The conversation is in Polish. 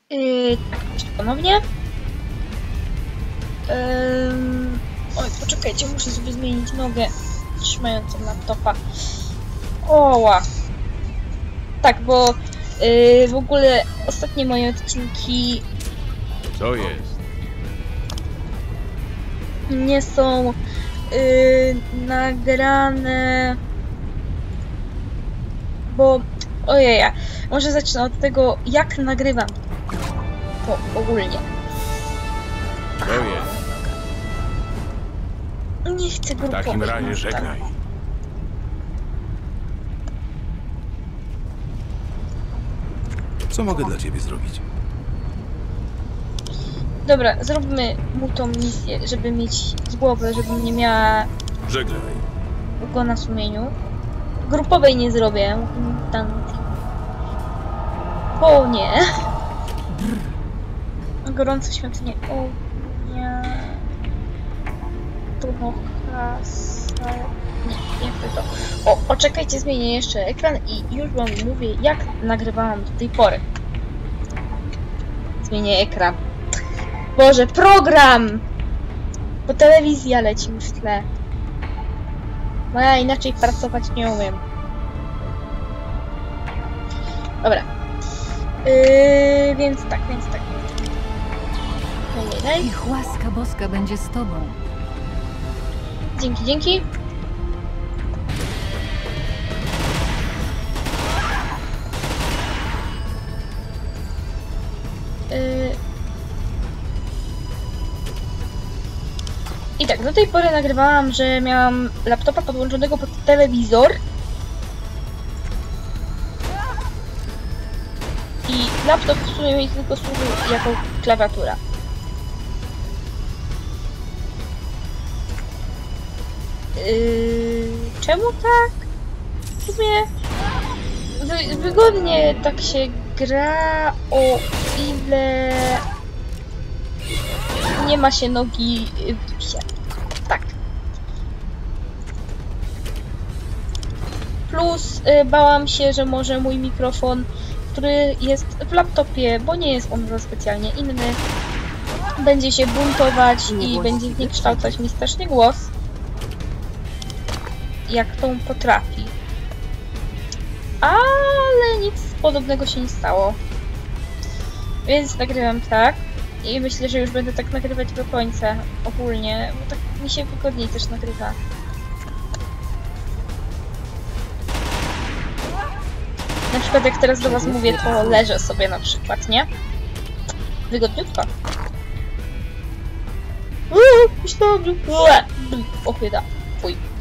Cześć ponownie. Oj, poczekajcie, muszę sobie zmienić nogę trzymającą laptopa. Oła. Tak, bo w ogóle ostatnie moje odcinki Co jest? nie są nagrane, bo ojeja, może zacznę od tego, jak nagrywam to ogólnie. Co jest? Nie chcę W grupować. takim razie żegnaj. Co mogę dla ciebie zrobić? Dobra, zróbmy mu tą misję, żeby mieć z głowy, żebym nie miała Żegnaj. go na sumieniu. Grupowej nie zrobię. O nie. Gorące świątynie. O nie. Nie, jak to. O, poczekajcie, zmienię jeszcze ekran i już wam mówię, jak nagrywałam do tej pory. Zmienię ekran. Boże, program! Bo telewizja leci mi w tle. Bo ja inaczej pracować nie umiem. Dobra. Więc tak. Daj. Niech łaska boska będzie z tobą. Dzięki. I tak, do tej pory nagrywałam, że miałam laptopa podłączonego pod telewizor. I laptop w sumie mi tylko służył jako klawiatura. Czemu tak? W sumie wygodnie tak się gra, o ile nie ma się nogi w gipsie. Tak. Plus bałam się, że może mój mikrofon, który jest w laptopie, bo nie jest on za specjalnie inny, będzie się buntować i będzie zniekształcać mi strasznie głos. Jak to potrafi. Ale nic podobnego się nie stało. Więc nagrywam tak. I myślę, że już będę tak nagrywać do końca ogólnie, bo tak mi się wygodniej też nagrywa. Na przykład jak teraz do was mówię, to leżę sobie na przykład, nie? Wygodniutko. Myślałam, że... Ochyda. Fuj.